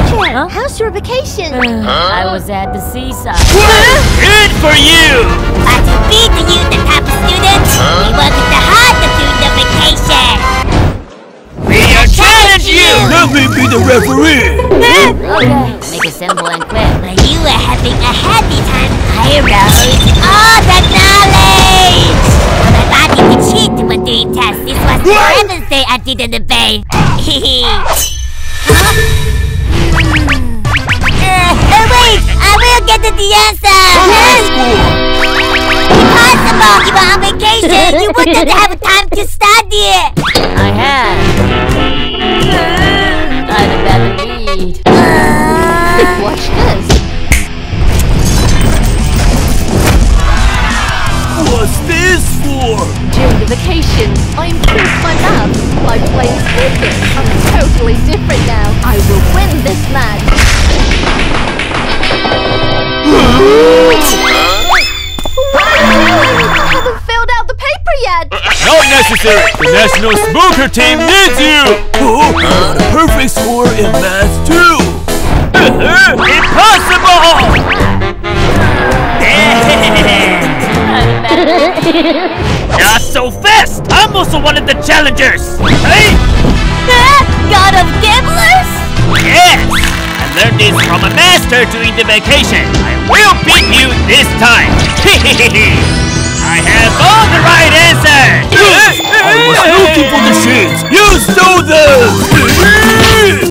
Teacher, how's your vacation? I was at the seaside. Good for you! But to be the youth and top students, we work hard to do the vacation. We challenge you! Let me be the referee! Okay, make it simple and quick. When you were having a happy time, I wrote all the knowledge! But I thought you could cheat when doing tests. This was the Wednesday I did in the bay. Wait! I will get to the answer! Impossible! You were on vacation! You wouldn't have time to study! I have. I'd better read. Watch this. What's this for? During the vacation, I improved my math by playing cricket. I'm totally different now. I will win this match. I haven't filled out the paper yet. Not necessary! The National Smoker Team needs you! Oh, got a perfect score in math too! Impossible! Not so fast! I'm also one of the challengers! Hey! God of Gamblers? Yes! I learned this from a master during the vacation. I will beat you this time! I have all the right answers! I was looking for the shades! You stole them!